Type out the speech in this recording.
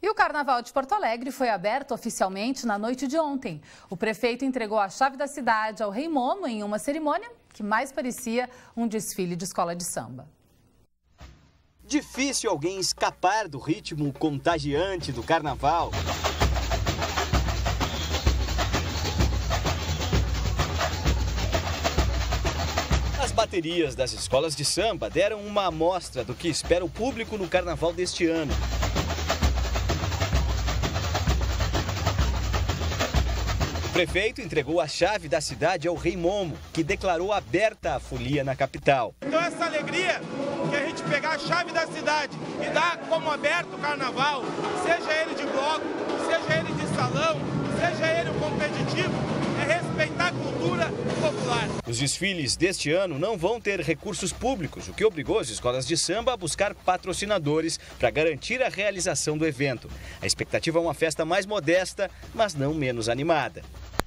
E o Carnaval de Porto Alegre foi aberto oficialmente na noite de ontem. O prefeito entregou a chave da cidade ao Rei Momo em uma cerimônia que mais parecia um desfile de escola de samba. Difícil alguém escapar do ritmo contagiante do carnaval. As baterias das escolas de samba deram uma amostra do que espera o público no carnaval deste ano. O prefeito entregou a chave da cidade ao Rei Momo, que declarou aberta a folia na capital. Então essa alegria que a gente pegar a chave da cidade e dar como aberto o carnaval, seja ele de bloco, seja ele de salão, seja ele o competitivo, é respeitar a cultura popular. Os desfiles deste ano não vão ter recursos públicos, o que obrigou as escolas de samba a buscar patrocinadores para garantir a realização do evento. A expectativa é uma festa mais modesta, mas não menos animada.